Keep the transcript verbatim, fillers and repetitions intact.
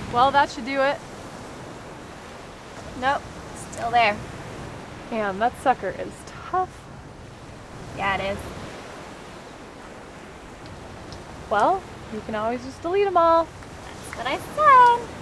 Well, that should do it. Nope, still there. Man, that sucker is tough. Yeah, it is. Well, you can always just delete them all. That's what I said.